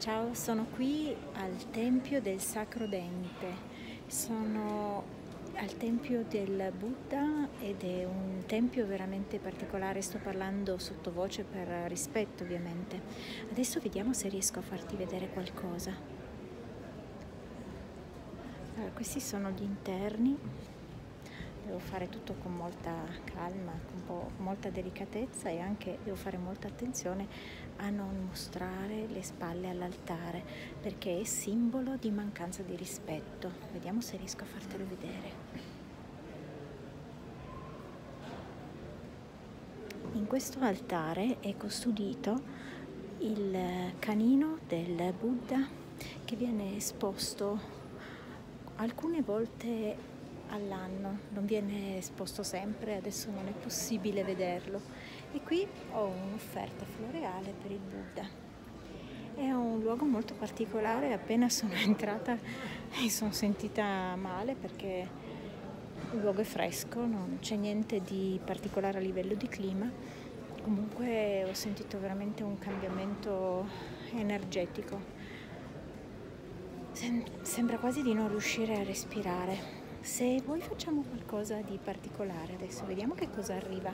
Ciao, sono qui al Tempio del Sacro Dente, sono al Tempio del Buddha ed è un tempio veramente particolare, sto parlando sottovoce per rispetto ovviamente. Adesso vediamo se riesco a farti vedere qualcosa. Allora, questi sono gli interni. Devo fare tutto con molta calma, con molta delicatezza e anche devo fare molta attenzione a non mostrare le spalle all'altare perché è simbolo di mancanza di rispetto. Vediamo se riesco a fartelo vedere. In questo altare è custodito il canino del Buddha che viene esposto alcune volte all'anno, non viene esposto sempre, adesso non è possibile vederlo. E qui ho un'offerta floreale per il Buddha. È un luogo molto particolare, appena sono entrata mi sono sentita male perché il luogo è fresco, non c'è niente di particolare a livello di clima, comunque ho sentito veramente un cambiamento energetico. Sembra quasi di non riuscire a respirare. Se vuoi facciamo qualcosa di particolare adesso, vediamo che cosa arriva.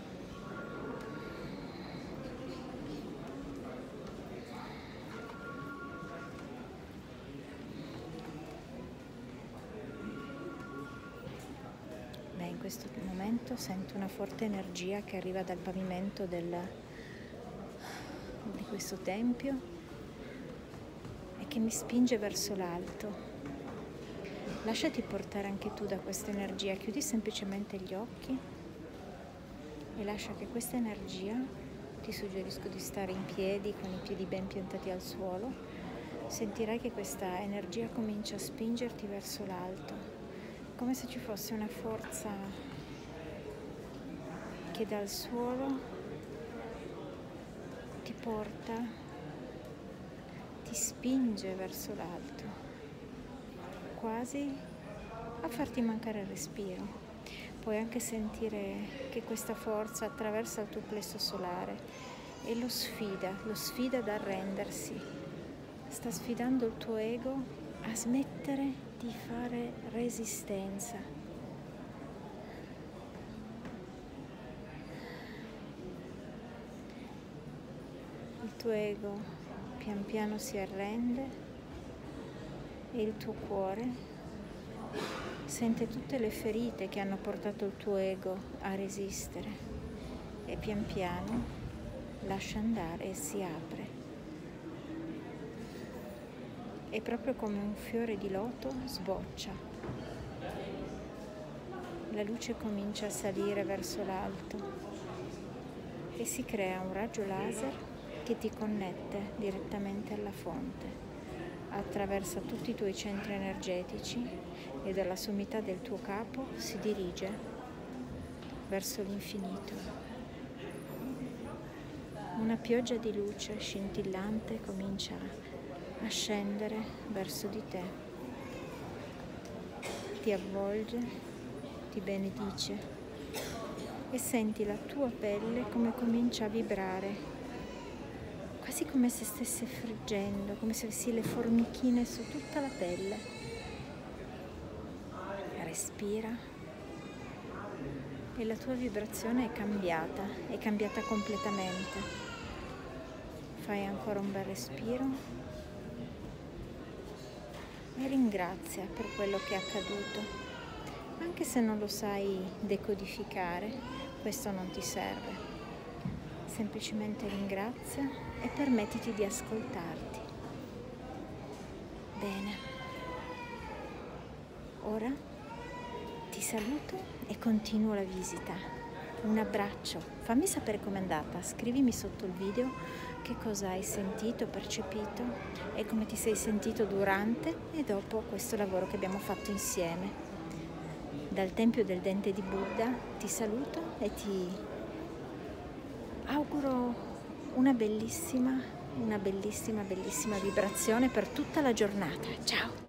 Beh, in questo momento sento una forte energia che arriva dal pavimento di questo tempio e che mi spinge verso l'alto. Lasciati portare anche tu da questa energia, chiudi semplicemente gli occhi e lascia che questa energia, ti suggerisco di stare in piedi con i piedi ben piantati al suolo, sentirai che questa energia comincia a spingerti verso l'alto, come se ci fosse una forza che dal suolo ti porta, ti spinge verso l'alto, quasi a farti mancare il respiro. Puoi anche sentire che questa forza attraversa il tuo plesso solare e lo sfida ad arrendersi. Sta sfidando il tuo ego a smettere di fare resistenza. Il tuo ego pian piano si arrende e il tuo cuore sente tutte le ferite che hanno portato il tuo ego a resistere e pian piano lascia andare e si apre. E proprio come un fiore di loto sboccia. La luce comincia a salire verso l'alto e si crea un raggio laser che ti connette direttamente alla fonte. Attraversa tutti i tuoi centri energetici e dalla sommità del tuo capo si dirige verso l'infinito. Una pioggia di luce scintillante comincia a scendere verso di te. Ti avvolge, ti benedice e senti la tua pelle come comincia a vibrare, quasi come se stesse friggendo, come se avessi le formichine su tutta la pelle. Respira e la tua vibrazione è cambiata completamente. Fai ancora un bel respiro e ringrazia per quello che è accaduto. Anche se non lo sai decodificare, questo non ti serve. Semplicemente ringrazia e permettiti di ascoltarti. Bene. Ora ti saluto e continuo la visita. Un abbraccio. Fammi sapere com'è andata. Scrivimi sotto il video che cosa hai sentito, percepito e come ti sei sentito durante e dopo questo lavoro che abbiamo fatto insieme. Dal Tempio del Dente di Buddha ti saluto e ti auguro una bellissima vibrazione per tutta la giornata. Ciao!